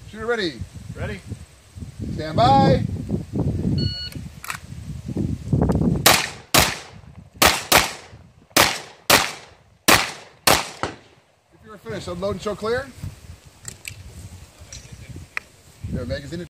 Shooter ready. Ready? Stand by. If you're finished, unload and show clear. Your magazine.